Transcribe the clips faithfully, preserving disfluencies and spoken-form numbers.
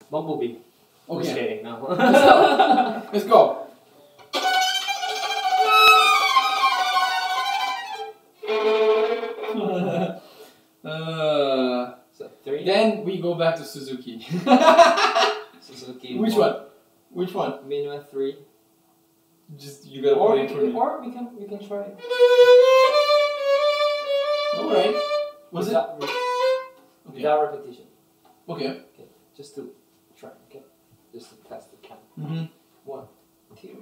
Bumblebee. Okay. Just kidding, no. Let's go. Let's go. uh, So three. then we go back to Suzuki. Suzuki. Which one? Which one? Minua three. Just you gotta Or play we it for can, me. or we can, we can try it. All right. Was it? without, Okay. Without repetition. Okay. Okay. Just to try. Okay. Just to test the count. Mm-hmm. One, two.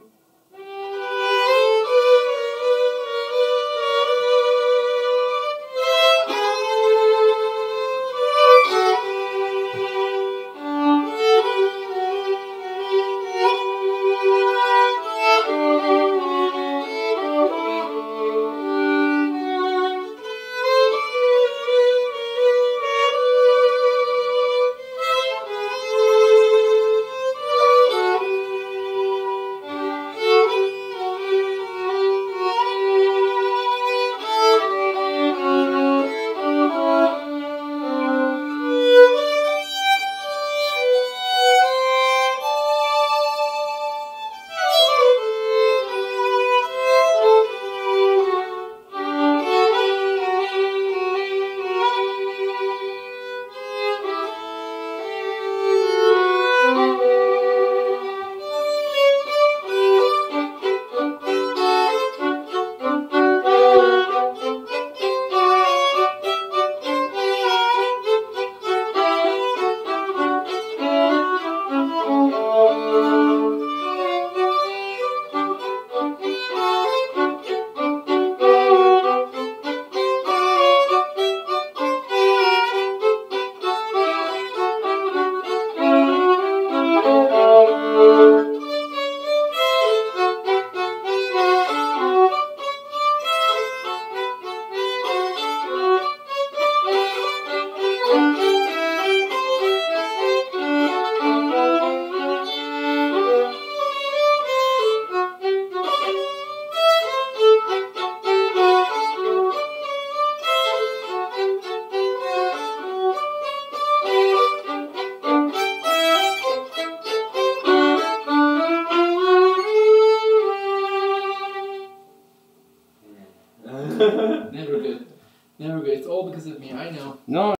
Never good. Never good. It's all because of me. I know. No.